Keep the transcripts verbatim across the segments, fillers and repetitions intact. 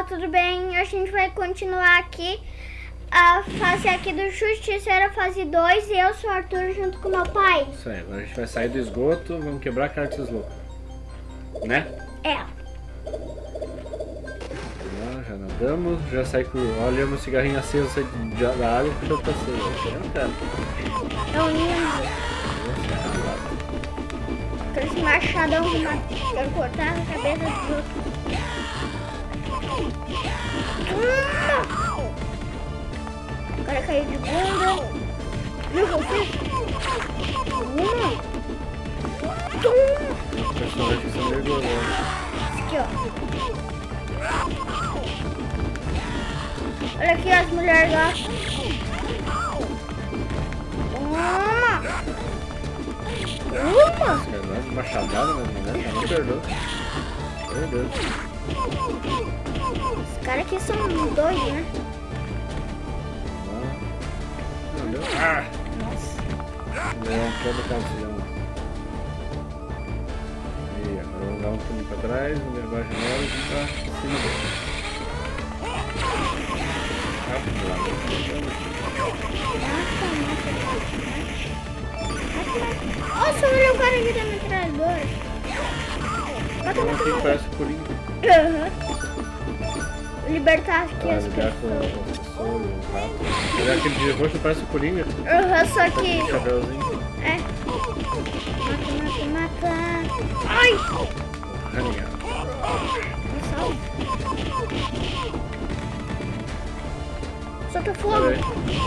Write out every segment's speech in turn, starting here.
tudo bem? Hoje a gente vai continuar aqui a fase aqui do Justiceiro, fase dois, e eu sou o Arthur junto com meu pai. Isso aí, agora a gente vai sair do esgoto, vamos quebrar cartas loucas, né? É. Já nadamos, já sai com... Olha meu cigarrinho aceso, sai da água porque eu tô aceso. Eu não quero. É um ninja. Quero esse machadão de ma... Quero cortar a cabeça dos outros. O cara caiu de bunda. Viu o que eu fiz? Os personagens são meio dolorosos. Aqui, ó. Olha aqui as mulheres lá. Uma. Uma. Uma machadada nas mulheres, não perdoa. Meu Deus. Os caras aqui são doidos, né? Não deu. Ah! Nossa. Leão, quebra o calção. E agora vamos dar um pulinho pra trás, um derrubar a janela e vir pra cima dele. Rápido lá. Nossa, olha o cara aqui da metralhadora. Mata, Então mata, aqui mata. parece o Coringa. Uhum. Libertar aqui Ah, as ligar com pessoas. o solo, o rato. Olha aquele de roxo, parece o Coringa. Uhum, só que... Chapeuzinho. É. Mata, mata, mata. Ai! Raninha. Solta fogo. Olha aí.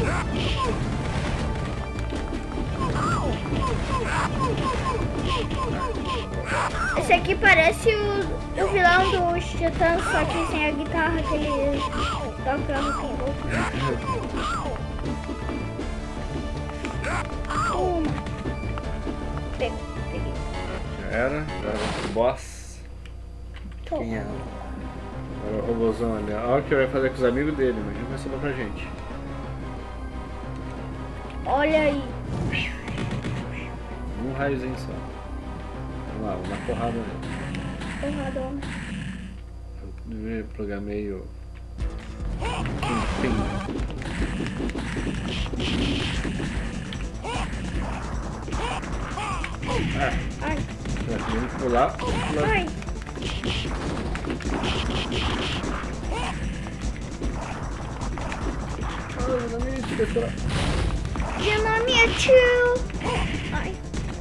Esse aqui parece o, o vilão dos Titãs, só que sem a guitarra que ele toca no caboclo. Uma. Pega, peguei. Já era, agora vamos pro boss. Toma. Quem é? Agora o robôzão ali. Olha o que vai fazer com os amigos dele, imagina vai sobrar pra gente. Olha aí. Um raiozinho só. Vamos lá, vamos na porrada nele. Porradona. Eu programei o Kingpin. Ah, Ai, já vamos pular. pular. ai. Dinamite. Ai.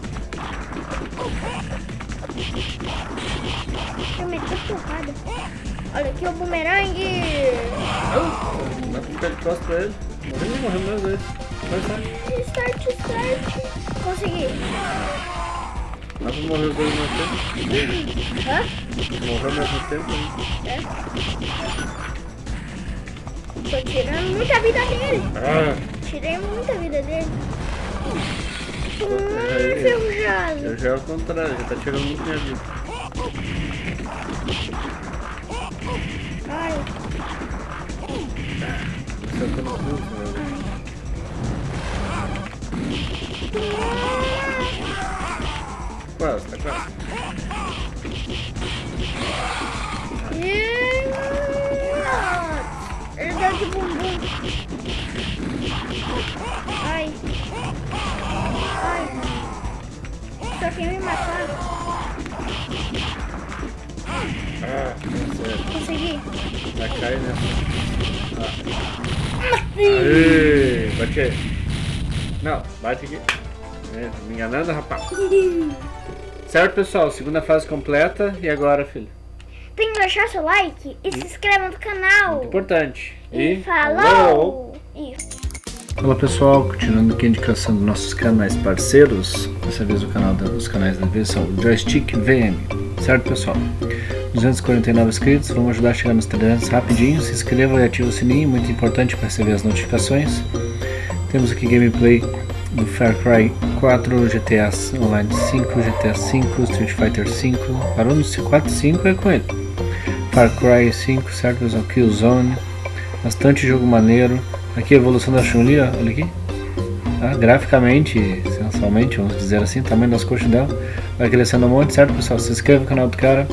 Eu meti porrada. Olha aqui o bumerangue. Dá pra ficar de costas pra ele. Morreu e morreu mais vezes. Vai sair. Start, start. Consegui. Dá pra morrer os dois ao mesmo tempo. Hã? Morreu ao mesmo tempo. É. Tô tirando muita vida dele. Ah, Tirei muita vida dele. Hum, aí, enferrujado. eu já é o contrário, já tá tirando muito minha vida. Ai. Isso eu tô no fundo, meu. Quase, tá quase. Ele deu de bumbum. Ai. Ai. Só quem me matar. Ah, sério. Consegui. Vai cair nessa. Matei. Aê, bate aí. Não, bate aqui. É, tá me enganando, rapaz. Certo, pessoal, segunda fase completa. E agora, filho? Tem que deixar seu like e se inscreva no canal. Muito importante. E falou! E... Olá pessoal, continuando aqui a indicação dos nossos canais parceiros. Dessa vez o canal dos canais da vez são o Joystick V M. Certo, pessoal? duzentos e quarenta e nove inscritos, vamos ajudar a chegar nos trezentos rapidinho. Se inscreva e ative o sininho, muito importante para receber as notificações. Temos aqui gameplay do Far Cry quatro, G T A Online cinco, G T A cinco, Street Fighter cinco. Parou no quatro e cinco é com ele. Far Cry cinco, certo, pessoal? Killzone. Bastante jogo maneiro. Aqui a evolução da Chun-Li, olha aqui. Ah, graficamente, sensualmente, vamos dizer assim, o tamanho das coxas dela. Vai crescendo um monte, certo, pessoal? Se inscreva no canal do cara.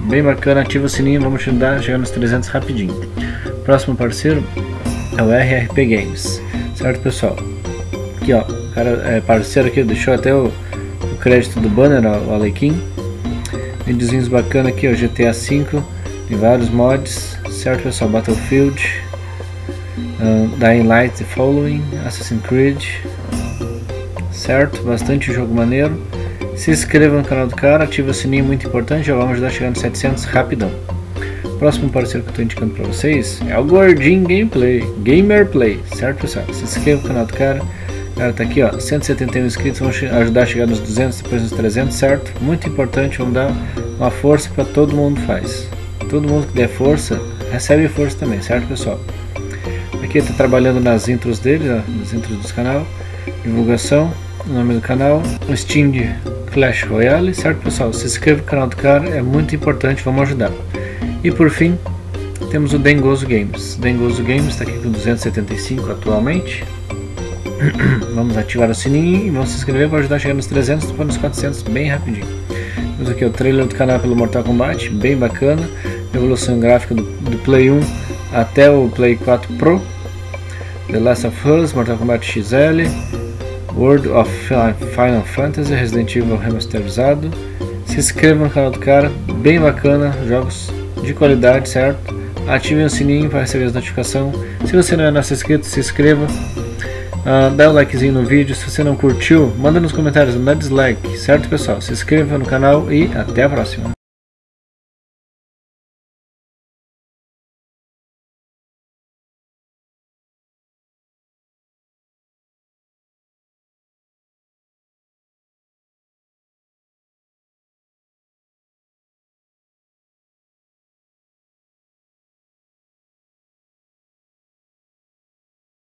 bem bacana, ativa o sininho, vamos ajudar, chegar nos trezentos rapidinho. Próximo parceiro é o R R P Games, certo pessoal? Aqui ó, cara é parceiro aqui, deixou até o, o crédito do banner, ó, o Alequim. Videozinhos bacana aqui, ó, G T A cinco, tem vários mods, certo pessoal? Battlefield, uh, Dying Light, The Following, Assassin's Creed, certo? Bastante jogo maneiro. Se inscreva no canal do cara, ative o sininho, muito importante, já vamos ajudar a chegar nos setecentos rapidão. Próximo parceiro que eu estou indicando para vocês é o Gordinho Gameplay, Gamer Play, certo pessoal? Se inscreva no canal do cara. O cara tá aqui ó, cento e setenta e um inscritos, vamos ajudar a chegar nos duzentos, depois nos trezentos, certo? Muito importante, vamos dar uma força para todo mundo faz. Todo mundo que der força, recebe força também, certo pessoal? Aqui está trabalhando nas intros dele, ó, nas intros do canal, divulgação, o nome do canal, o Steam de Clash Royale, certo pessoal? Se inscreva no canal do cara, é muito importante, vamos ajudar. E por fim, temos o Dengoso Games. Dengoso Games está aqui com duzentos e setenta e cinco atualmente. Vamos ativar o sininho e vamos se inscrever para ajudar a chegar nos trezentos, depois nos quatrocentos bem rapidinho. Temos aqui o trailer do canal pelo Mortal Kombat, bem bacana. Evolução gráfica do, do Play um até o Play quatro Pro. The Last of Us, Mortal Kombat X L, World of Final Fantasy, Resident Evil remasterizado. Se inscreva no canal do cara, bem bacana, jogos de qualidade, certo? Ativem o sininho para receber as notificações. Se você não é nosso inscrito, se inscreva. Uh, dá o likezinho no vídeo. Se você não curtiu, manda nos comentários, não dá dislike, certo pessoal? Se inscreva no canal e até a próxima.